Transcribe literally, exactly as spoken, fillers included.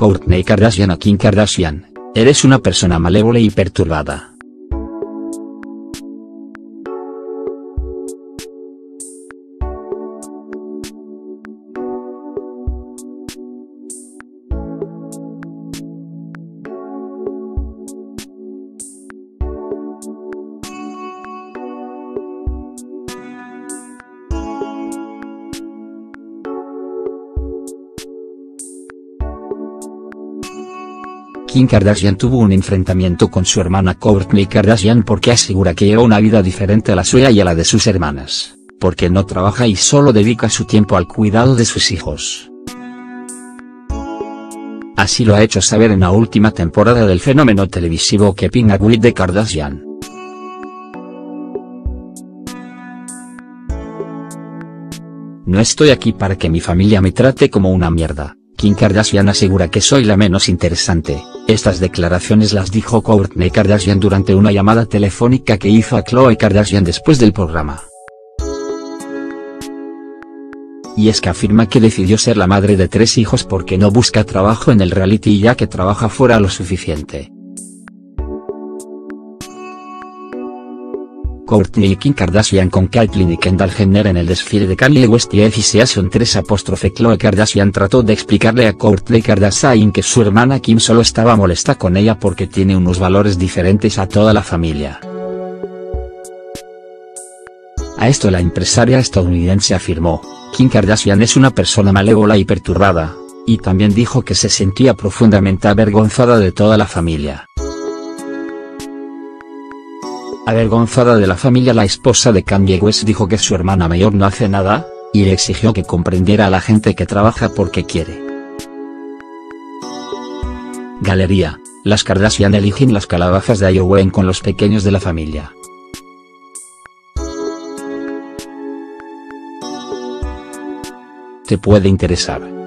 Kourtney Kardashian a Kim Kardashian: eres una persona malévola y perturbada. Kim Kardashian tuvo un enfrentamiento con su hermana Kourtney Kardashian porque asegura que lleva una vida diferente a la suya y a la de sus hermanas, porque no trabaja y solo dedica su tiempo al cuidado de sus hijos. Así lo ha hecho saber en la última temporada del fenómeno televisivo Keeping Up with the Kardashian. No estoy aquí para que mi familia me trate como una mierda. Kim Kardashian asegura que soy la menos interesante. Estas declaraciones las dijo Kourtney Kardashian durante una llamada telefónica que hizo a Khloe Kardashian después del programa. Y es que afirma que decidió ser la madre de tres hijos porque no busca trabajo en el reality ya que trabaja fuera lo suficiente. Kourtney y Kim Kardashian con Caitlyn y Kendall Jenner en el desfile de Kanye West y F Season tres. Khloe Kardashian trató de explicarle a Kourtney Kardashian que su hermana Kim solo estaba molesta con ella porque tiene unos valores diferentes a toda la familia. A esto la empresaria estadounidense afirmó: Kim Kardashian es una persona malévola y perturbada, y también dijo que se sentía profundamente avergonzada de toda la familia. Avergonzada de la familia, la esposa de Kanye West dijo que su hermana mayor no hace nada, y le exigió que comprendiera a la gente que trabaja porque quiere. Galería: las Kardashian eligen las calabazas de Halloween con los pequeños de la familia. Te puede interesar.